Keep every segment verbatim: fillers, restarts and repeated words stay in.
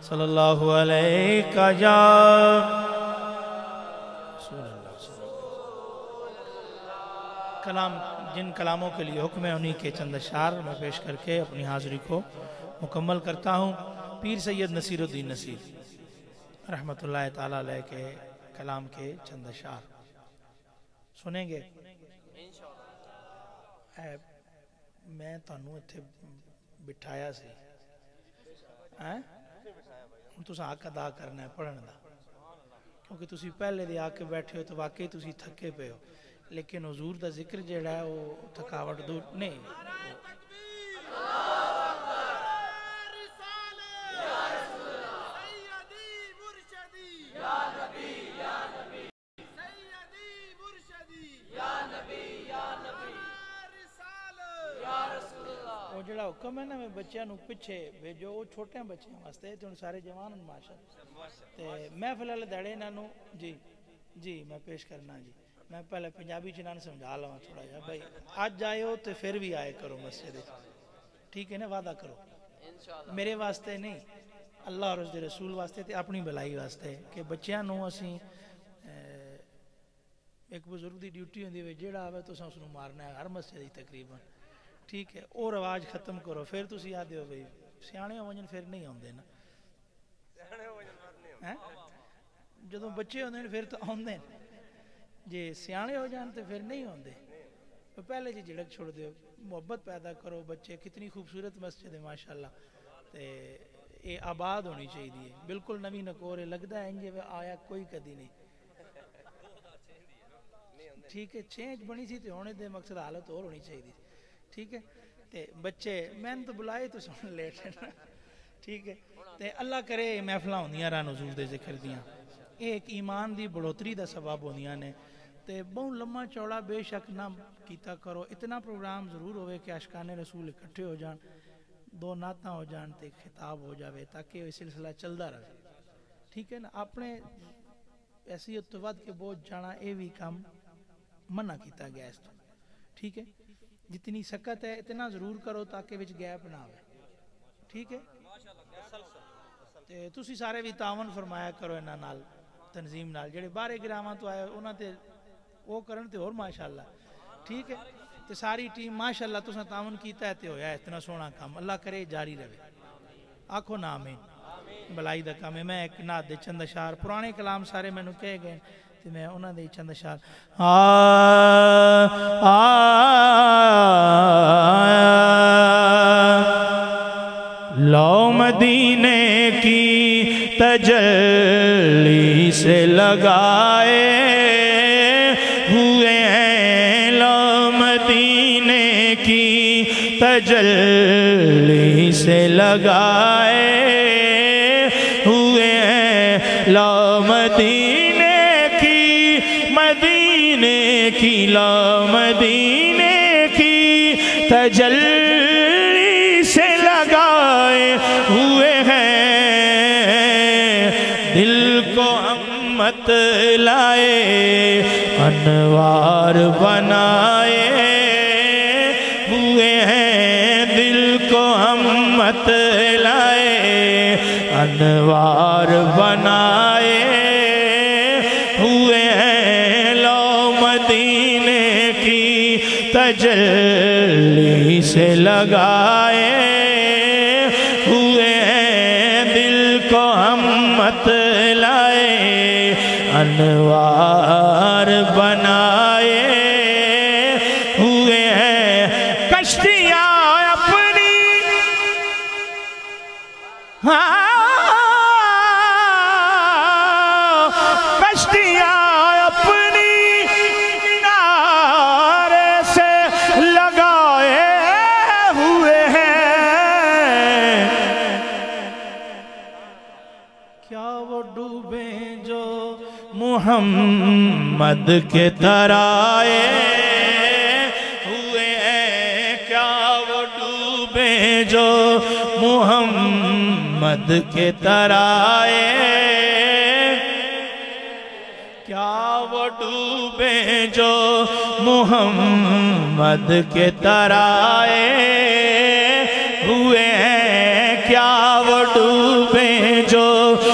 صلی اللہ علیہ یا کلام جن کلاموں کے لیے حکم ہے انہی کے چند اشعار میں پیش کر کے اپنی حاضری کو مکمل کرتا ہوں۔ پیر سید نصیر الدین نصیر رحمت اللہ تعالیٰ علیہ کے کلام کے چند اشعار سنیں گے۔ اے میں تانوں اتھے بٹھایا سی تو سا حق ادا کرنا ہے پڑھن دا، کیونکہ تسی پہلے دے آکے بیٹھے ہو تو واقعی تسی تھکے پہ ہو، لیکن حضور دا ذکر جیڑا ہے وہ تھکاوٹ دور نہیں۔ وہ جڑا حکم ہے نا میں بچیاں نو پچھے بھیجو، وہ چھوٹے ہیں بچیاں واسطے تے سارے جوان ہیں ماشاءاللہ تے میں فی الحال دڑے انہاں نو جی جی میں پیش کرنا جی۔ میں پہلے پنجابی چ انہاں سمجھا لواں تھوڑا جا بھائی اج آئے ہو تے پھر بھی آئے کرو مسجد، ٹھیک ہے نا، وعدہ کرو میرے واسطے نہیں، اللہ اور اس دے رسول واسطے تے اپنی بھلائی واسطے کہ بچیاں نو اسیں ایک بزرگ دی ڈیوٹی ہوندی ہے جیڑا آوے تو اس نو مارنا ہے ہر مسجد ہی تقریباً، ٹھیک ہے، اور رواج ختم کرو۔ پھر تسی آدھے ہو بھئی سیانے ہو وجن پھر نہیں ہوندے نا، جدوں بچے ہوندے ہیں پھر تو ہوندے ہیں، جی سیانے ہو جان تو پھر نہیں ہوندے، پہلے جی جھڑک چھوڑ دیو، محبت پیدا کرو۔ بچے کتنی خوبصورت مسجد ہے ماشاءاللہ، تے اے آباد ہونی چاہیے، بالکل نوی نکورے لگدا ہے انجے آیا کوئی کدی نہیں، ٹھیک ہے، چینج بنی سی تے ہونے دے مقصد حالت اور ہونی چاہیے، ٹھیک ہے، تے بچے میں تو بلائے تو سن لیٹ ہیں، ٹھیک ہے، تے اللہ کرے محفلہ ہوندیاں رہن حضور دے ذکر دیاں، ایک ایمان دی بڑھوتری دا سبب ہوندیاں نے، تے بہت لمحہ چوڑا بے شک نہ کیتا کرو، اتنا پروگرام ضرور ہوئے کہ عاشقان رسول اکٹھے ہو جان، دو نعتاں ہو جان تے خطاب ہو جاوے تاکہ یہ سلسلہ چلدا رہے، ٹھیک ہے نا۔ اپنے حیثیت تو ود کے بہت جانا اے بھی کام منع کیتا گیا اس تو، ٹھیک ہے، جتنی سکت ہے اتنا ضرور کرو تاکہ وچ گیپ نہ ہوئے، ٹھیک ہے، تے تسی سارے بھی تعاون فرمایا کرو انہاں نال تنظیم نال، جڑے باہر گراواں تو آئے انہاں تے وہ کرن تے اور ماشاءاللہ، ٹھیک ہے، تے ساری ٹیم ماشاءاللہ تساں تعاون کیتا ہے تے ہویا ہے اتنا سونا کام، اللہ کرے جاری رہے، آکھو نا آمین، بلائی دا کام ہے۔ میں ایک نعت دے چند اشعار پرانے کلام سارے میں نو کہے گئے تے میں انہاں دے چند اشعار لو مدینے کی تجلی سے لگائے ہوئے ہیں، لو مدینے کی تجلی سے لگائے ہوئے ہیں، لو مدینے کی مدینے کی لو مدینے کی تجلی سے لگائے ہوئے ہیں، دل کو امت لائے انوار بنائے ہوئے ہیں، دل کو امت لائے انوار بنائے ہوئے ہیں، لو مدینے کی تجلی سے لگائے ہوئے ہیں، دل کو ہمت لائے انوار بنائے ہوئے ہیں، کشتیاں اپنی ہاں محمد کے ترائے ہوئے ہیں، کیا وہ ڈوبے جو محمد کے ترائے، کیا وہ ڈوبے جو محمد کے ترائے ہوئے ہیں، کیا کیا وہ ڈوبے جو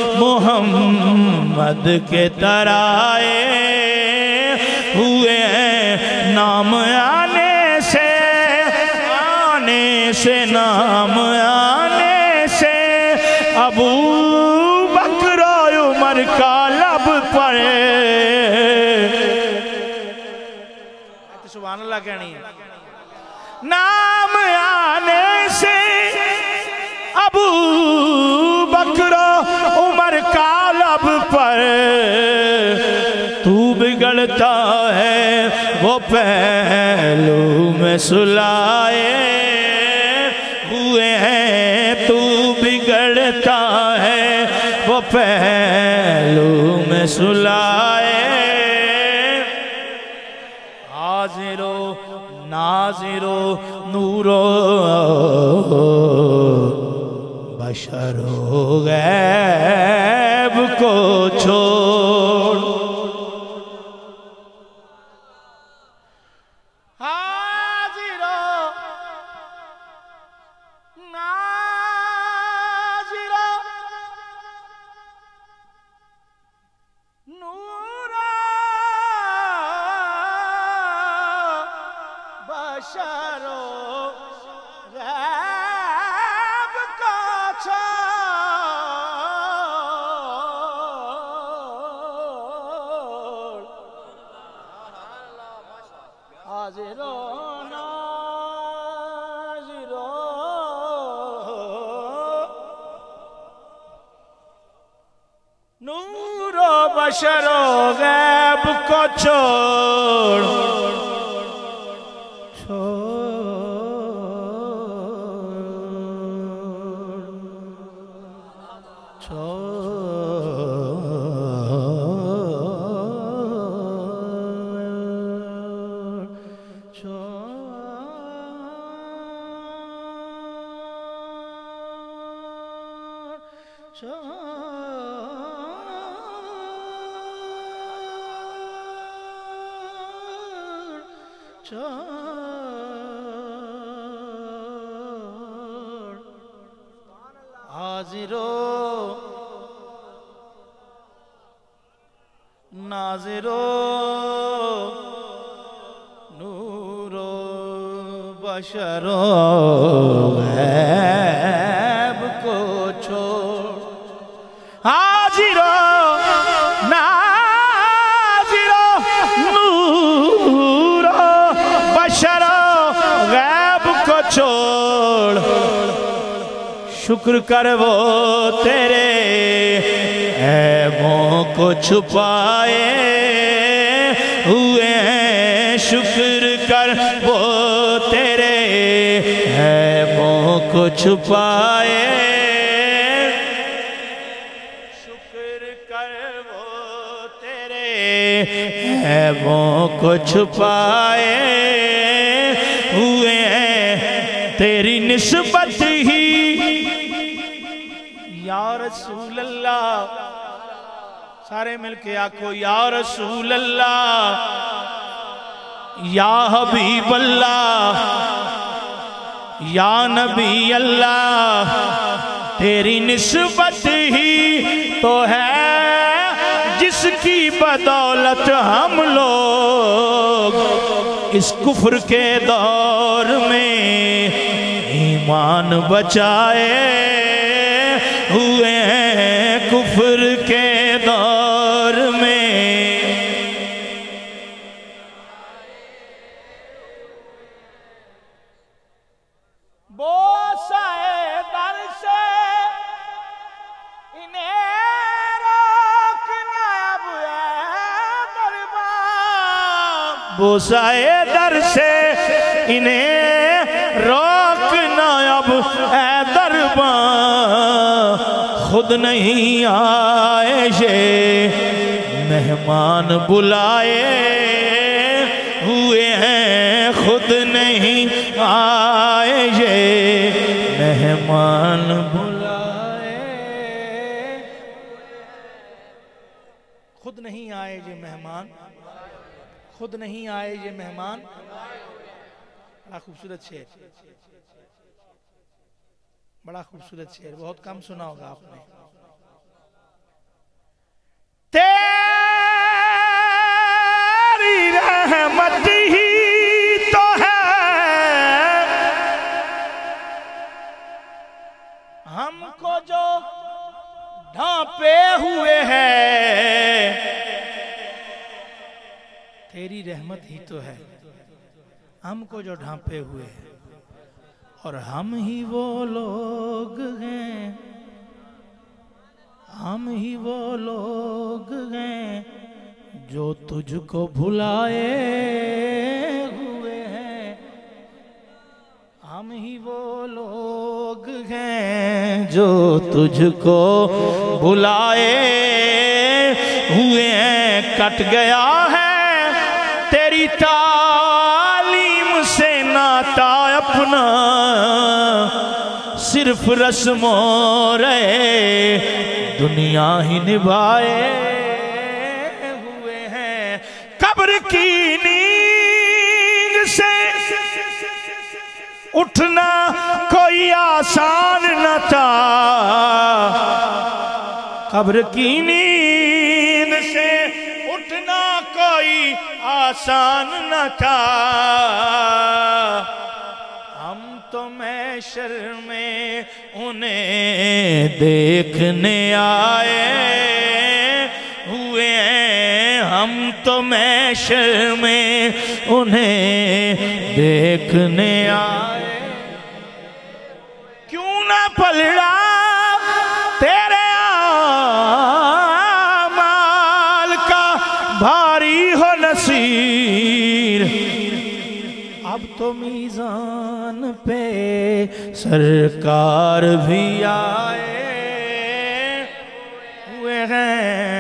محمد کے ترائے ہوئے ہیں نام آنے سے آنے سے نام آنے سے ابو بکر و عمر کا لب پر سبحان اللہ کہنی ہے نام آنے سے ابو بکر و عمر کا لب پر تو بگڑتا ہے وہ پہلو میں سلائے ہوئے ہیں تو بگڑتا ہے وہ پہلو میں سلائے حاضر و ناظر و نور و بشر و غیب کو چھوڑ حاضر و ناظر و نور بشر و غیب کا چھوڑ حاضر و ناظر و نور و بشر و غیب کو چھوڑ حاضر و ناظر و نور و بشر و غیب کو چھوڑ حاضر و ناظر و نور و بشر و غیب کو چھوڑ شکر کر وہ تیرے عیبوں کو چھپائے ہوئے ہیں شکر کر وہ تیرے عیبوں کو چھپائے شکر کر وہ تیرے عیبوں کو چھپائے ہوئے ہیں تیری نسبت ہی یا رسول اللہ سارے مل کے آکھو یا رسول اللہ یا حبیب اللہ یا نبی اللہ تیری نسبت ہی تو ہے جس کی بدولت ہم لوگ اس کفر کے دور میں ایمان بچائے ہوئے ہیں کفر کے دور میں بوسائے در سے انہیں روکنا اب اے دربان بوسائے در سے انہیں روکنا اب اے دربان خود نہیں آئے یہ مہمان بلائے ہوئے ہیں خود نہیں آئے یہ مہمان بلائے خود نہیں آئے یہ مہمان خود نہیں آئے یہ مہمان بڑا خوبصورت شعر بڑا خوبصورت شعر، بہت کم سنا ہوگا آپ نے. تیری رحمت ہی تو ہے ہم کو جو ڈھانپے ہوئے ہے. تیری رحمت ہی تو ہے ہم کو جو ڈھانپے ہوئے ہیں، اور ہم ہی وہ لوگ ہیں، ہم ہی وہ لوگ ہیں جو تجھ کو بھلائے ہوئے ہیں. ہم ہی وہ لوگ ہیں جو تجھ کو بھلائے ہوئے ہیں. کٹ گیا ہے تیری تعلیم سے ناتا اپنا، صرف رسم و رے دنیا ہی نبھائے ہوئے ہیں. قبر کی نیند سے اٹھنا کوئی آسان نہ تھا، قبر کی نیند سے اٹھنا کوئی آسان نہ تھا. ہم تو محشر میں انہیں دیکھنے آئے ہوئے ہیں، ہم تو محشر میں انہیں دیکھنے آئے. کیوں نہ پلڑا تیرے اعمال کا بھاری ہو نصیر، اب تو میزان پہ سرکار بھی آئے ہوئے ہیں.